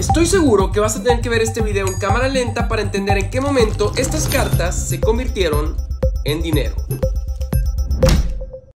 Estoy seguro que vas a tener que ver este video en cámara lenta para entender en qué momento estas cartas se convirtieron en dinero.